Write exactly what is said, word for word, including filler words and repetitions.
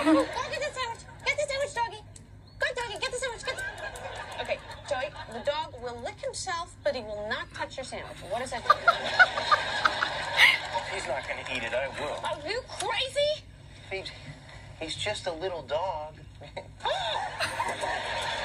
Go get the sandwich. Get the sandwich, doggy. Go, doggy. Get the sandwich. Get the... Okay, Joey, the dog will lick himself, but he will not touch your sandwich. What does that do? He's not going to eat it. I will. Are you crazy? He's, he's just a little dog.